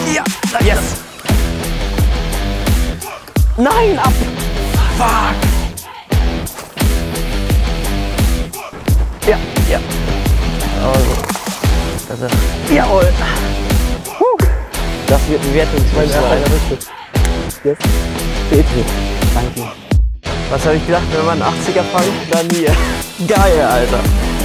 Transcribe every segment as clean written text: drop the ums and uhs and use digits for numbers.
Ja, yes. Nein, ab. Fuck. Ja, ja. Also, jawohl. Das wird ein Wertungsspiel. Yes. Petri. Danke. Was habe ich gedacht, wenn man einen 80er fangt? Dann hier. Geil, Alter.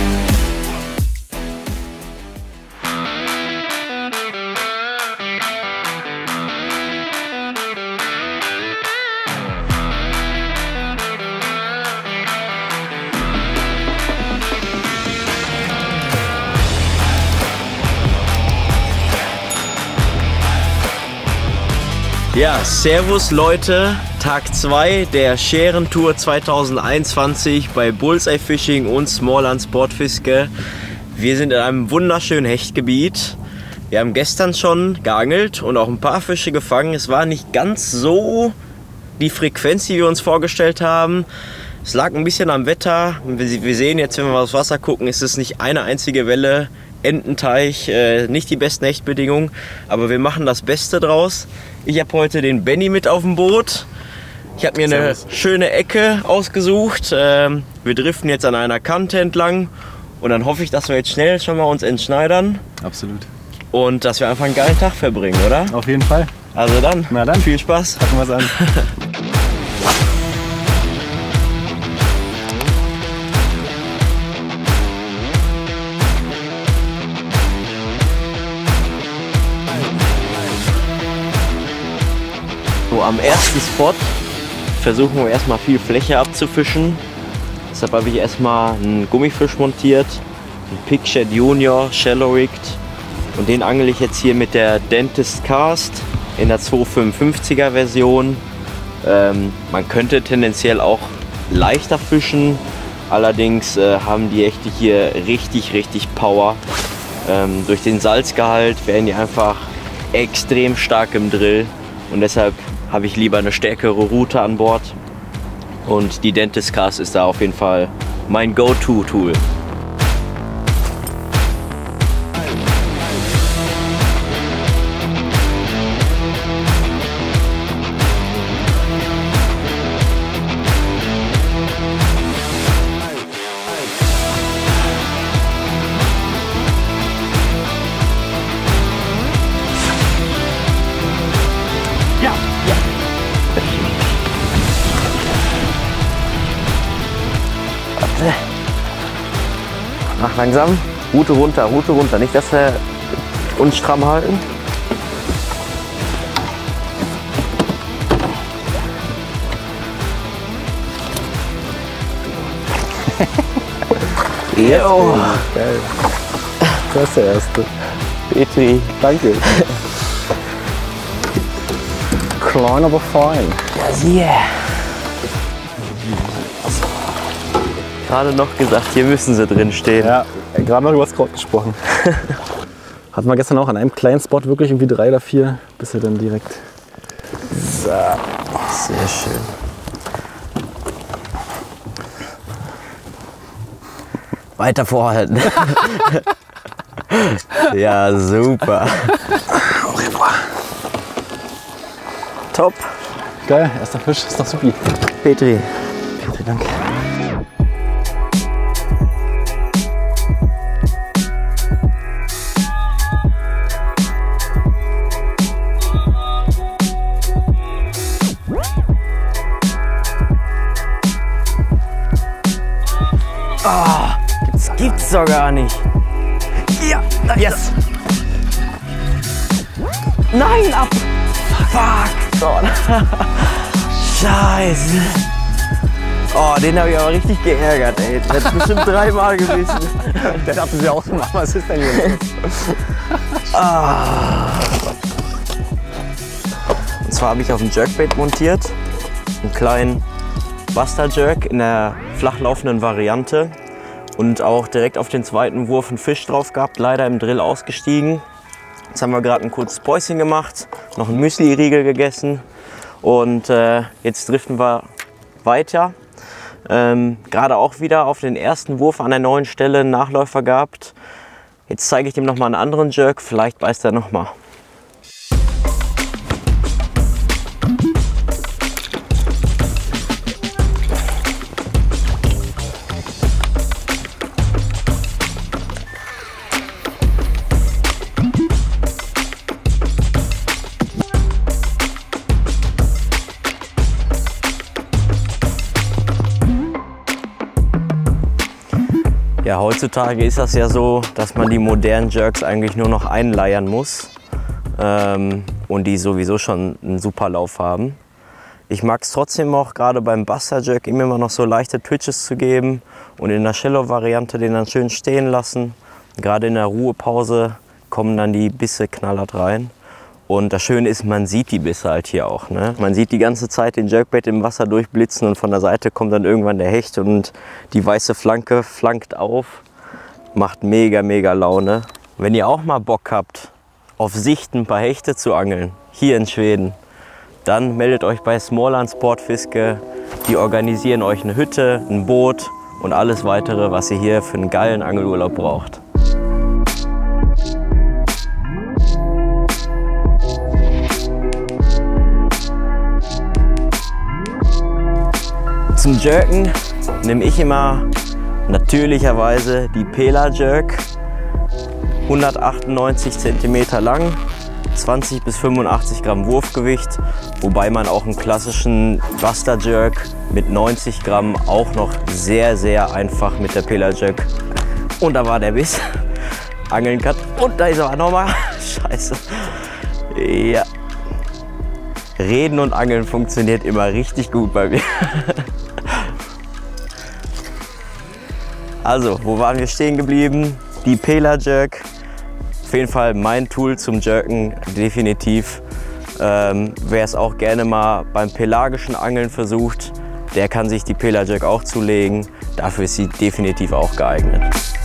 Ja, servus Leute, Tag 2 der Schärentour 2021 bei Bullseye Fishing und Smallland Sportfiske. Wir sind in einem wunderschönen Hechtgebiet. Wir haben gestern schon geangelt und auch ein paar Fische gefangen. Es war nicht ganz so die Frequenz, die wir uns vorgestellt haben. Es lag ein bisschen am Wetter. Wir sehen jetzt, wenn wir aufs Wasser gucken, ist es nicht eine einzige Welle. Ententeich, nicht die besten Hechtbedingungen, aber wir machen das Beste draus. Ich habe heute den Benny mit auf dem Boot. Ich habe mir eine schöne Ecke ausgesucht. Wir driften jetzt an einer Kante entlang und dann hoffe ich, dass wir jetzt schnell schon mal uns entschneidern. Absolut. Und dass wir einfach einen geilen Tag verbringen, oder? Auf jeden Fall. Also dann, na dann, viel Spaß. Packen wir es an. So, am ersten Spot versuchen wir erstmal viel Fläche abzufischen. Deshalb habe ich erstmal einen Gummifisch montiert, einen Pigshed Junior, Shallow Rigged. Und den angel ich jetzt hier mit der Dentist Cast in der 255er Version. Man könnte tendenziell auch leichter fischen, allerdings haben die Hechte hier richtig Power. Durch den Salzgehalt werden die einfach extrem stark im Drill und deshalb habe ich lieber eine stärkere Route an Bord. Und die Dentist Cast ist da auf jeden Fall mein Go-To-Tool. Mach langsam, Route runter, nicht dass wir uns stramm halten. Jo. Geil. Das ist der erste. Petri. Danke. Klein, aber fein. Ja, yeah. Gerade noch gesagt, hier müssen sie drin stehen. Ja, gerade noch über das Kraut gesprochen. Hatten wir gestern auch an einem kleinen Spot wirklich irgendwie 3 oder 4, bis er dann direkt. So. Sehr schön. Weiter vorhalten. Ja, super. Top. Geil, erster Fisch, ist doch supi. Petri. Petri, danke. Oh, gibt's doch gar nicht. Ja, yes. Nein, ab. Fuck. Gott. Scheiße. Oh, den habe ich aber richtig geärgert, ey. Der hat bestimmt 3-mal gebissen. Der dachte sich auch, was ist denn hier? Und zwar habe ich auf dem Jerkbait montiert. Einen kleinen Buster Jerk in der flachlaufenden Variante. Und auch direkt auf den zweiten Wurf einen Fisch drauf gehabt, leider im Drill ausgestiegen. Jetzt haben wir gerade ein kurzes Päuschen gemacht, noch einen Müsli-Riegel gegessen und jetzt driften wir weiter. Gerade auch wieder auf den ersten Wurf an der neuen Stelle einen Nachläufer gehabt. Jetzt zeige ich dem noch mal einen anderen Jerk, vielleicht beißt er noch mal. heutzutage ist das ja so, dass man die modernen Jerks eigentlich nur noch einleiern muss und die sowieso schon einen super Lauf haben. Ich mag es trotzdem auch, gerade beim Buster Jerk, ihm immer noch so leichte Twitches zu geben und in der Shallow-Variante den dann schön stehen lassen. Gerade in der Ruhepause kommen dann die Bisse knallhart rein. Und das Schöne ist, man sieht die Bisse halt hier auch. Ne? Man sieht die ganze Zeit den Jerkbait im Wasser durchblitzen und von der Seite kommt dann irgendwann der Hecht und die weiße Flanke flankt auf. Macht mega, mega Laune. Wenn ihr auch mal Bock habt, auf Sicht ein paar Hechte zu angeln, hier in Schweden, dann meldet euch bei Småland Sportfiske. Die organisieren euch eine Hütte, ein Boot und alles weitere, was ihr hier für einen geilen Angelurlaub braucht. Zum Jerken nehme ich immer natürlicherweise die Pela Jerk, 198 cm lang, 20 bis 85 Gramm Wurfgewicht, wobei man auch einen klassischen Buster Jerk mit 90 Gramm auch noch sehr, sehr einfach mit der Pela Jerk, und da war der Biss, angeln kann. Und da ist er nochmal, scheiße, ja. Reden und Angeln funktioniert immer richtig gut bei mir. Also, wo waren wir stehen geblieben? Die Pela Jerk. Auf jeden Fall mein Tool zum Jerken, definitiv. Wer es auch gerne mal beim pelagischen Angeln versucht, der kann sich die Pela Jerk auch zulegen. Dafür ist sie definitiv auch geeignet.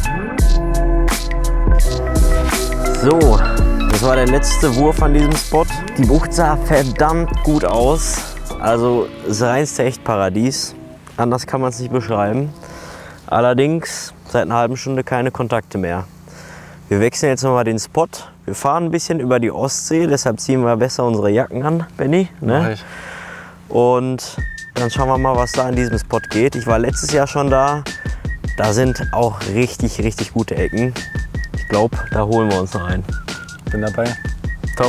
So, das war der letzte Wurf an diesem Spot. Die Bucht sah verdammt gut aus. Also das reinste Hechtparadies. Anders kann man es nicht beschreiben. Allerdings seit einer halben Stunde keine Kontakte mehr. Wir wechseln jetzt nochmal den Spot. Wir fahren ein bisschen über die Ostsee, deshalb ziehen wir besser unsere Jacken an, Benny. Ne? Und dann schauen wir mal, was da an diesem Spot geht. Ich war letztes Jahr schon da. Da sind auch richtig, richtig gute Ecken. Ich glaube, da holen wir uns noch einen. Bin dabei. Top.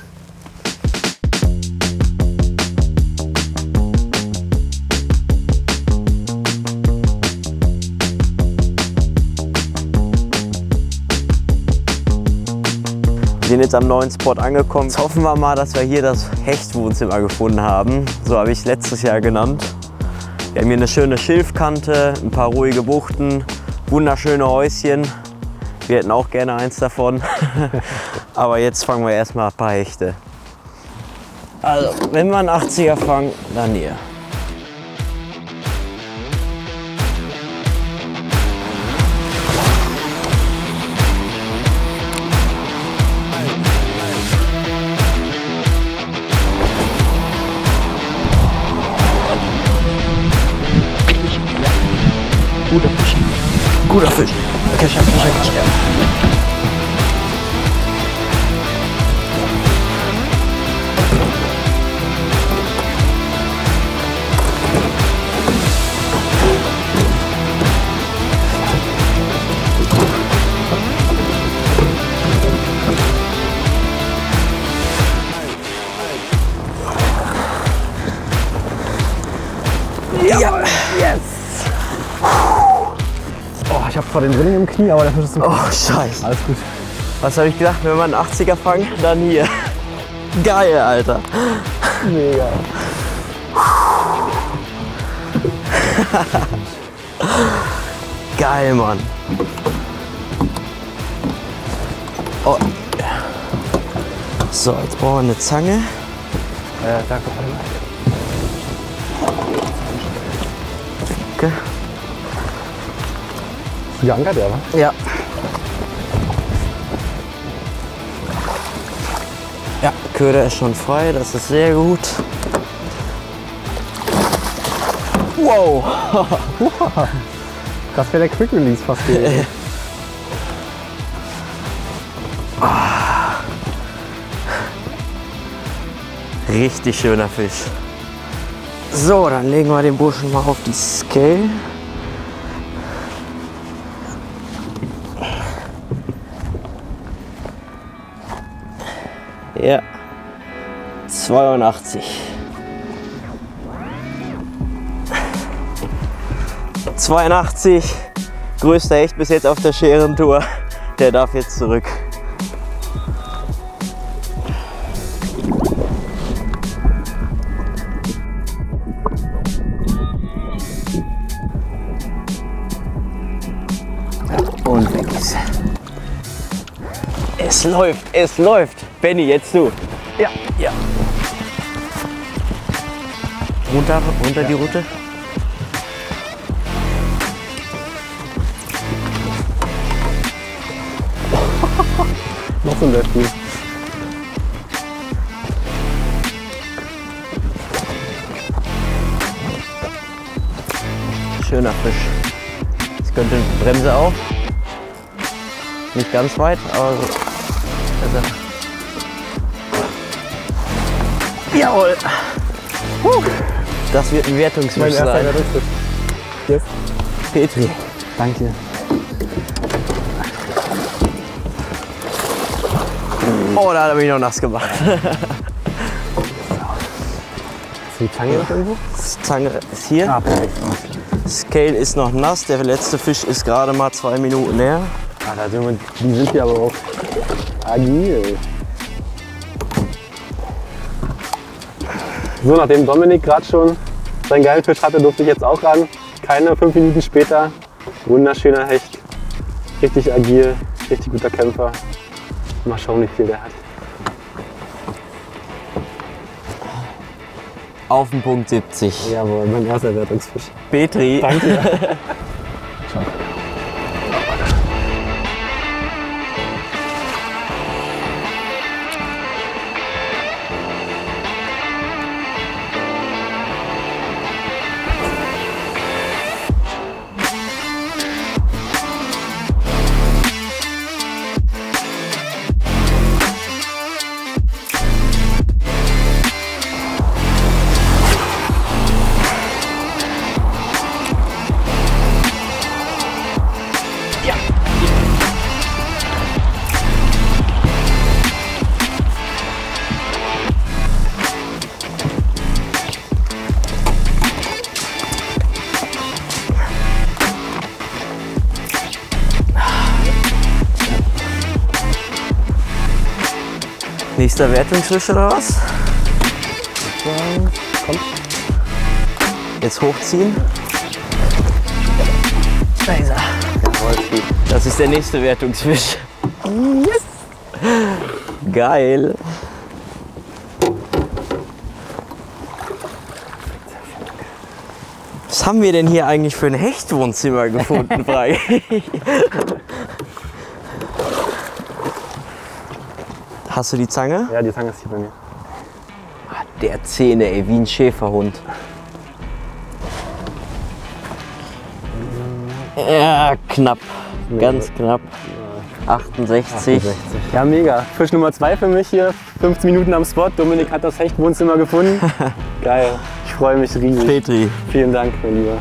Wir sind jetzt am neuen Spot angekommen. Jetzt hoffen wir mal, dass wir hier das Hechtwohnzimmer gefunden haben. So habe ich es letztes Jahr genannt. Wir haben hier eine schöne Schilfkante, ein paar ruhige Buchten, wunderschöne Häuschen. Wir hätten auch gerne eins davon. Aber jetzt fangen wir erstmal ein paar Hechte. Also, wenn wir einen 80er fangen, dann hier. Guter Fisch. Guter Fisch. Kescher. Ja, yes! Oh, ich habe zwar den Drilling im Knie, aber der Fisch ist im Knie. Oh, scheiße. Alles gut. Was habe ich gedacht, wenn wir einen 80er fangen, dann hier. Geil, Alter. Mega. Geil, Mann. Oh. So, jetzt brauchen wir eine Zange. Danke. Okay. Geankert, ja, wa? Ja. Ja, Köder ist schon frei, das ist sehr gut. Wow! Das wäre der Quick Release fast gewesen. Richtig schöner Fisch. So, dann legen wir den Burschen mal auf die Scale. Ja, 82. 82 Größter Hecht bis jetzt auf der Scherentour. Der darf jetzt zurück. Und weg ist er. Es läuft, es läuft. Benny, jetzt du. Ja, ja. Runter die Route. Noch so ein Lefty. Schöner Fisch. Jetzt könnte die Bremse auf. Nicht ganz weit, aber so. Also. Jawohl. Das wird ein Wertungsfisch sein. Wertungsfisch. Yes. Petri. Danke. Oh, da habe ich noch nass gemacht. Ist die Zange noch irgendwo? Die Zange ist hier. Ah, perfekt. Scale ist noch nass. Der letzte Fisch ist gerade mal 2 Minuten her. Ah, die sind hier aber auch agil. So, nachdem Dominik gerade schon seinen geilen Fisch hatte, durfte ich jetzt auch ran. Keine 5 Minuten später. Wunderschöner Hecht. Richtig agil, richtig guter Kämpfer. Mal schauen, wie viel der hat. Auf den Punkt 70. Jawohl, mein erster Wertungsfisch. Petri. Danke. Nächster Wertungsfisch oder was? Komm. Jetzt hochziehen. Da ist er. Jawohl, Das ist der nächste Wertungsfisch. yes! Geil. Was haben wir denn hier eigentlich für ein Hechtwohnzimmer gefunden, frage ich. Hast du die Zange? Ja, die Zange ist hier bei mir. Der Zähne, ey, wie ein Schäferhund. Ja, knapp. Ganz knapp. 68. Ja, mega. Fisch Nummer 2 für mich hier. 15 Minuten am Spot. Dominik hat das Hechtwohnzimmer gefunden. Geil. Ich freue mich riesig. Petri. Vielen Dank, mein Lieber.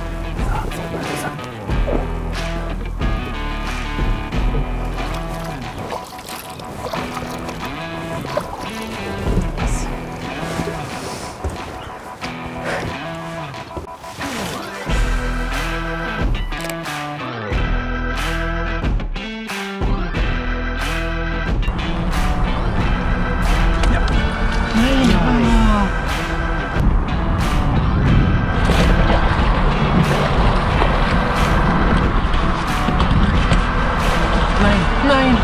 Nein!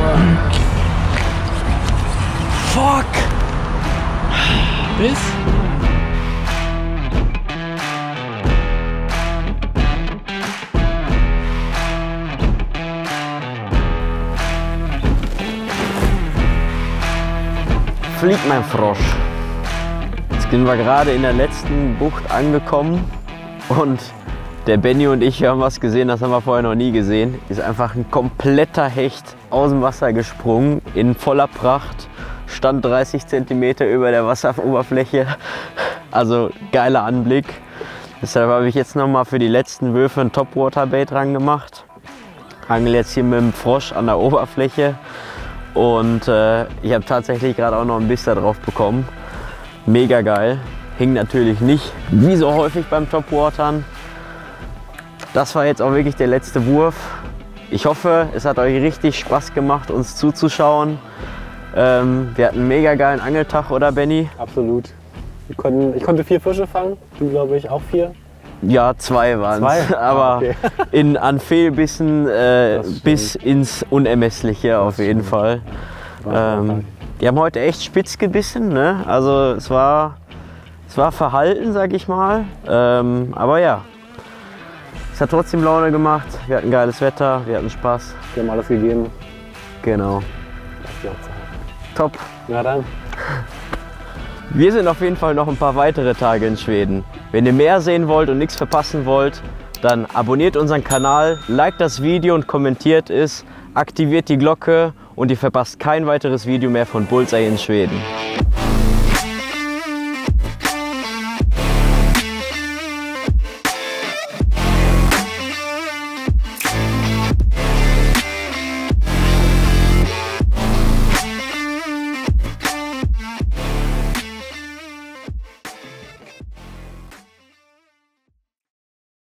Fuck! Bis? Flieg, mein Frosch! Jetzt sind wir gerade in der letzten Bucht angekommen und der Benny und ich haben was gesehen, das haben wir vorher noch nie gesehen. Ist einfach ein kompletter Hecht aus dem Wasser gesprungen, in voller Pracht, stand 30 cm über der Wasseroberfläche. Also geiler Anblick. Deshalb habe ich jetzt noch mal für die letzten Würfe ein Topwater-Bait dran gemacht. Angel jetzt hier mit dem Frosch an der Oberfläche und ich habe tatsächlich gerade auch noch ein Biss da drauf bekommen. Mega geil. Hing natürlich nicht wie so häufig beim Topwatern. das war jetzt auch wirklich der letzte Wurf. Ich hoffe, es hat euch richtig Spaß gemacht, uns zuzuschauen. Wir hatten einen mega geilen Angeltag, oder Benny? Absolut. Ich konnte 4 Fische fangen, du glaube ich auch 4. Ja, 2 waren es, aber okay. An Fehlbissen bis ins Unermessliche auf jeden Fall. Die haben heute echt spitz gebissen, ne? Also es war verhalten, sag ich mal, aber ja. Es hat trotzdem Laune gemacht, wir hatten geiles Wetter, wir hatten Spaß. Wir haben alles gegeben. Genau. Das ist die Hauptsache. Top. Na dann. Wir sind auf jeden Fall noch ein paar weitere Tage in Schweden. Wenn ihr mehr sehen wollt und nichts verpassen wollt, dann abonniert unseren Kanal, liked das Video und kommentiert es, aktiviert die Glocke und ihr verpasst kein weiteres Video mehr von Bullseye in Schweden.